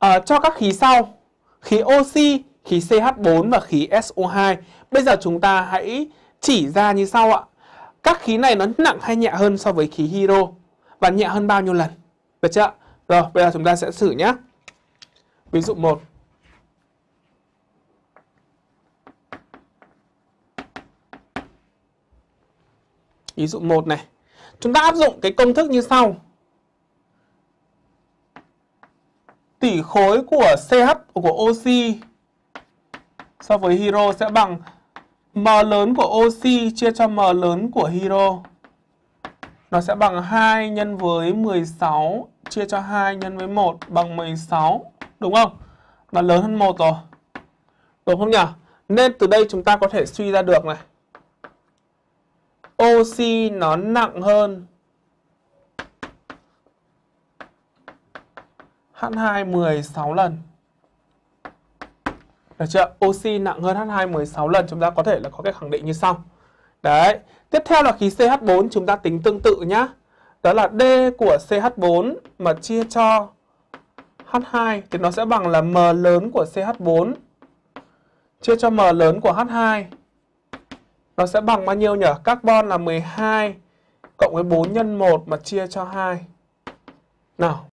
cho các khí sau, khí oxy, khí CH4 và khí SO2. Bây giờ chúng ta hãy chỉ ra như sau ạ. Các khí này nó nặng hay nhẹ hơn so với khí hydro? Và nhẹ hơn bao nhiêu lần? Được chưa? Rồi, bây giờ chúng ta sẽ thử nhé. Ví dụ 1. Ví dụ 1 này. Chúng ta áp dụng cái công thức như sau. Tỷ khối của CH của oxy so với hydro sẽ bằng M lớn của oxy chia cho M lớn của hydro. Nó sẽ bằng 2 nhân với 16 chia cho 2 nhân với 1 bằng 16. Đúng không? Nó lớn hơn 1 rồi. Đúng không nhỉ? Nên từ đây chúng ta có thể suy ra được này. Oxy nó nặng hơn H2 16 lần. Được chưa? Oxy nặng hơn H2 16 lần. Chúng ta có thể là có cái khẳng định như sau. Đấy. Tiếp theo là khí CH4. Chúng ta tính tương tự nhá. Đó là D của CH4 mà chia cho H2 thì nó sẽ bằng là M lớn của CH4 chia cho M lớn của H2. Nó sẽ bằng bao nhiêu nhỉ? Carbon là 12 cộng với 4 nhân 1 mà chia cho 2. Nào,